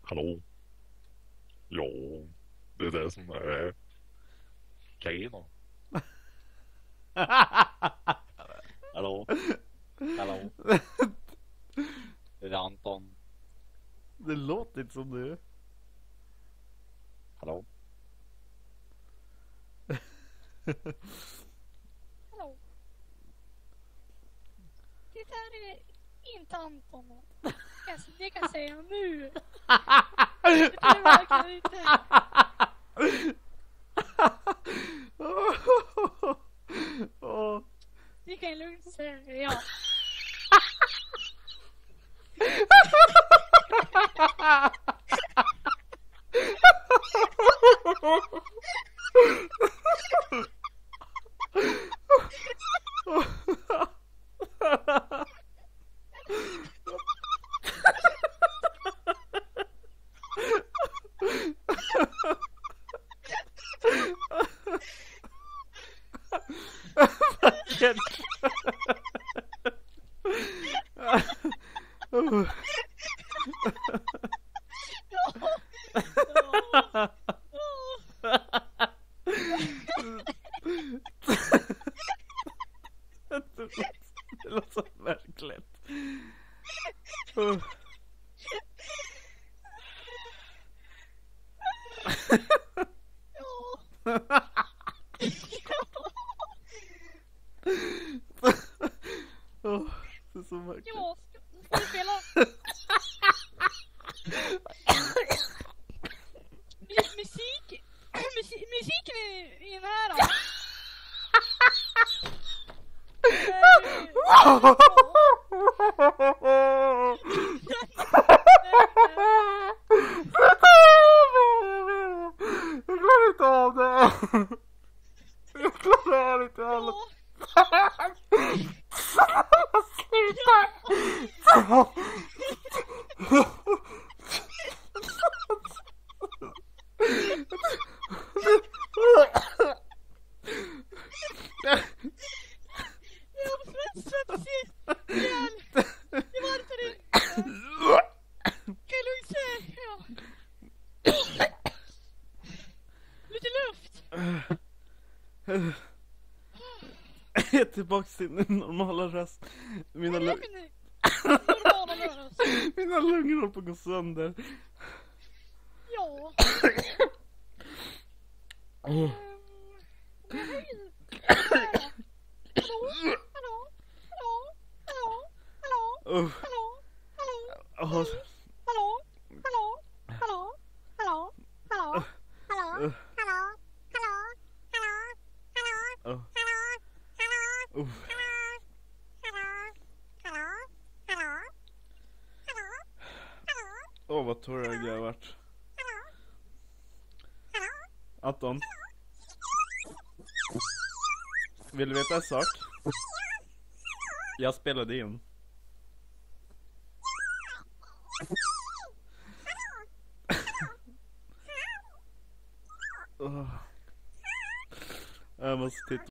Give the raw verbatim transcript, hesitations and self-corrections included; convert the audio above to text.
Hallå? Ja, det är det som är grejen då. Hallå? Hallå? Det är Anton. Det låter inte som du. Hallå? Hallå? Det här är inte Anton. Alltså, det kan jag säga nu. Det är verkligen inte. Det kan jag lugnt säga, ja. Det låter så verkligt. Oh, det är så mörkt. Ja, ska vi spela? Musik, musik, musiken är i den här då. Jag klarar inte av det. Jag klarar inte av det. Sluta! Det var inte det. Kan du inte säga? Lite luft. Jag är tillbaka till min normala röst. Mina, Vad är lung- det för nu? Normala rörelse. Mina lungor håller på att gå sönder. Ja. Oh. Hallå? Hallå? Hallå? Hallå? Oh. Hallå? Hallå? Oh. Hallå? Hallå? Hallå? Hallå? Hallå? Hallå? Hallå? Uh. Hallå? Hallå? Hallå? Oh. Hallå? Oh. Åh, oh, vad tårögd jag har varit. Anton, vill du veta en sak? Jag spelade in. Oh. Jag måste titta.